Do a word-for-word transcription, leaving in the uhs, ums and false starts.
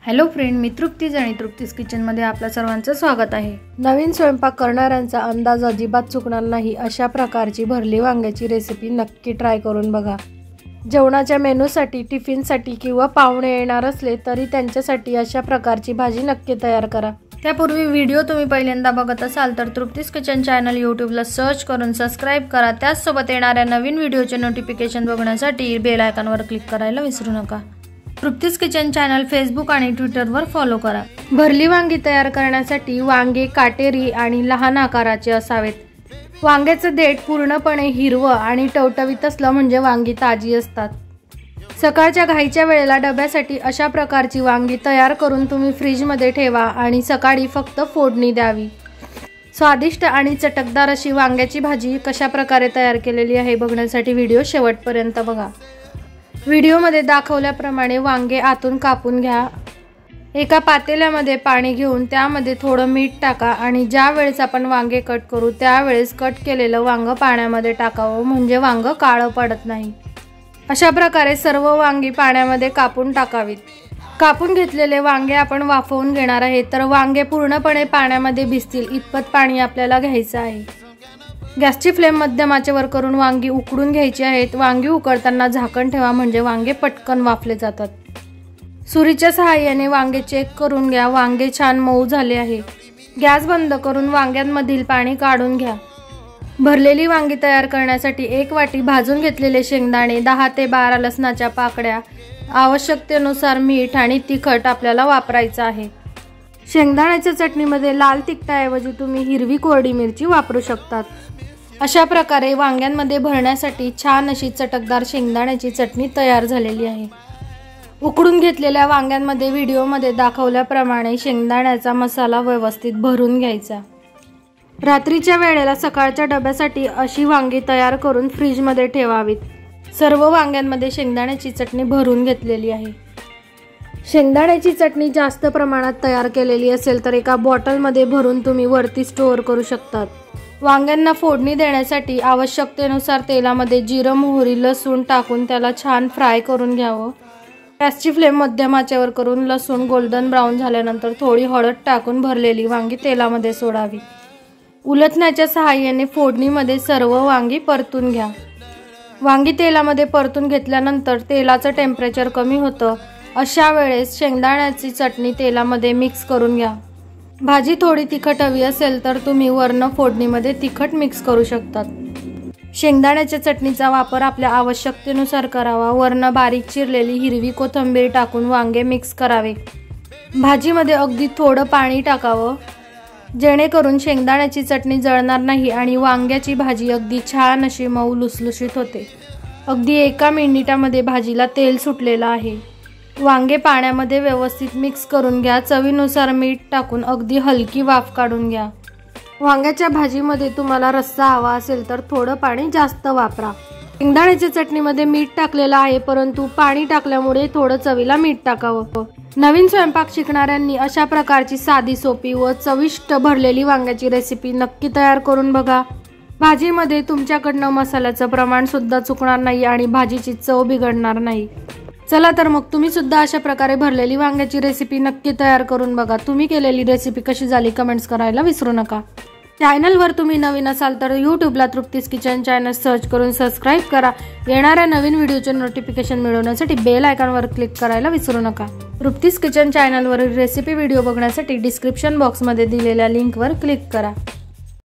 Hello friend, मी तृप्तीज आणि तृप्तीज किचनमध्ये आपल्या सर्वांचं स्वागत आहे। नवीन स्वयंपाक करणाऱ्यांचा अंदाज अजिबात चुकणार नाही अशा प्रकारची भरली वांग्याची रेसिपी नक्की ट्राय करून बघा। जेवणाच्या मेनूसाठी, टिफिनसाठी किंवा पाहुणे येणार असले तरी त्यांच्यासाठी अशा प्रकारची भाजी नक्की तयार करा। त्यापूर्वी व्हिडिओ तुम्ही पहिल्यांदा बघत असाल तर तृप्तीज किचन चॅनल यूट्यूबला सर्च करून सबस्क्राइब करा। त्याचसोबत येणाऱ्या नवीन व्हिडिओचे नोटिफिकेशन बघण्यासाठी बेल आयकॉनवर क्लिक करायला विसरू नका। तृप्तीज किचन चॅनल फेसबुक आणि ट्विटरवर फॉलो करा। भरली वांगी तयार करण्यासाठी वांगे काटेरी आणि लहान आकाराचे असावेत। वांग्याचं देठ पूर्णपणे हिरवं आणि टवटवीत असलं म्हणजे वांगी ताजी असतात। सकाळच्या घाईच्या वेळेला डब्यासाठी अशा प्रकारची वांगी तयार करून तुम्ही फ्रीजमध्ये ठेवा आणि सकाळी फक्त फोडणी द्यावी। स्वादिष्ट आणि चटकदार अशी वांग्याची भाजी कशा प्रकारे तयार केलेली आहे बघण्यासाठी व्हिडिओ शेवटपर्यंत बघा। व्हिडिओमध्ये दाखवल्याप्रमाणे वांगे आतून कापून घ्या। एका पातेल्यामध्ये पाणी घेऊन त्यामध्ये थोडं मीठ टाका आणि ज्या वेळेस आपण वांगे कट करू त्यावेळेस कट केलेलं वांग पाण्यामध्ये टाकावं म्हणजे वांग काळं पडत नाही। अशा प्रकारे सर्व वांगी पाण्यामध्ये कापून टाकावीत। कापून घेतलेले वांगे आपण वाफवून घेणार आहे, तर वांगे पूर्णपणे पाण्यामध्ये भिजतील इतपत पाणी आपल्याला घ्यायचं आहे। गॅसची फ्लेम मध्यम आचेवर करून वांगी उकडून घ्यायची आहेत। वांगी उकडताना झाकण ठेवा म्हणजे वांगे पटकन वाफले जातात। सुरीच्या सहाय्याने वांगे चेक करून घ्या। वांगे छान मऊ झाले आहे। गॅस बंद करून वांग्यांमधील पाणी काढून घ्या। भरलेली वांगी तयार करण्यासाठी एक वाटी भाजून घेतलेले शेंगदाणे, दहा ते बारा लसणाच्या पाकळ्या, आवश्यकतेनुसार मीठ आणि तिखट आपल्याला वापरायचं आहे। शेंगदाण्याच्या चटणीमध्ये लाल तिखटाऐवजी तुम्ही हिरवी कोरडी मिरची वापरू शकतात। अशा प्रकारे वांग्यांमध्ये भरण्यासाठी छान अशी चटकदार शेंगदाण्याची चटणी तयार झालेली आहे। उकडून घेतलेल्या वांग्यांमध्ये व्हिडिओमध्ये दाखवल्याप्रमाणे शेंगदाण्याचा मसाला व्यवस्थित भरून घ्यायचा। रात्रीच्या वेळेला सकाळच्या डब्यासाठी अशी वांगी तयार करून फ्रीजमध्ये ठेवावीत। सर्व वांग्यांमध्ये शेंगदाण्याची चटणी भरून घेतलेली आहे। शेंगदाण्याची चटणी जास्त प्रमाणात तयार केलेली असेल तर एका बॉटलमध्ये भरून तुम्ही वरती स्टोअर करू शकतात। वांग्यांना फोडणी देण्यासाठी आवश्यकतेनुसार तेलामध्ये जिरं, मोहरी, लसूण टाकून त्याला छान फ्राय करून घ्यावं। गॅसची फ्लेम मध्यम आचेवर करून लसूण गोल्डन ब्राऊन झाल्यानंतर थोडी हळद टाकून भरलेली वांगी तेलामध्ये सोडावी। उलटण्याच्या सहाय्याने फोडणीमध्ये सर्व वांगी परतून घ्या। वांगी तेलामध्ये परतून घेतल्यानंतर तेलाचं टेम्परेचर कमी होतं। अशा वेळेस शेंगदाण्याची चटणी तेलामध्ये मिक्स करून घ्या। भाजी थोडी तिखट हवी असेल तर तुम्ही वर्ण फोडणीमध्ये तिखट मिक्स करू शकतात। शेंगदाण्याच्या चटणीचा वापर आपल्या आवश्यकतेनुसार करावा। वर्ण बारीक चिरलेली हिरवी कोथिंबीर टाकून वांगे मिक्स करावे। भाजीमध्ये अगदी थोडं पाणी टाकावं जेणेकरून शेंगदाण्याची चटणी जळणार नाही आणि वांग्याची भाजी अगदी छान अशी मऊ लुसलुशीत होते। अगदी एका मिनिटामध्ये भाजीला तेल सुटलेलं आहे। वांगे पाण्यामध्ये व्यवस्थित मिक्स करून घ्या। चवीनुसार मीठ टाकून अगदी हलकी वाफ काढून घ्या। वांग्याच्या भाजीमध्ये तुम्हाला रस्सा हवा असेल तर थोडं पाणी जास्त वापरा। शेंगदाण्याच्या चटणीमध्ये मीठ टाकलेलं आहे, परंतु पाणी टाकल्यामुळे थोडं चवीला मीठ टाकावं। नवीन स्वयंपाक शिकणाऱ्यांनी अशा प्रकारची साधी, सोपी व चविष्ट भरलेली वांग्याची रेसिपी नक्की तयार करून बघा। भाजीमध्ये तुमच्याकडनं मसाल्याचं प्रमाण सुद्धा चुकणार नाही आणि भाजीची चव बिघडणार नाही। चला तर मग तुम्ही सुद्धा अशा प्रकारे भरलेली वांग्याची रेसिपी नक्की तयार करून बघा। तुम्ही केलेली रेसिपी कशी झाली कमेंट्स करायला विसरू नका। चॅनलवर तुम्ही नवीन असाल तर यूट्यूबला तृप्तीज किचन चॅनल सर्च करून सबस्क्राइब करा। येणाऱ्या नवीन व्हिडिओचे नोटिफिकेशन मिळवण्यासाठी बेल आयकॉनवर क्लिक करायला विसरू नका। तृप्तीज किचन चॅनलवरील रेसिपी व्हिडिओ बघण्यासाठी डिस्क्रिप्शन बॉक्समध्ये दिलेल्या लिंकवर क्लिक करा।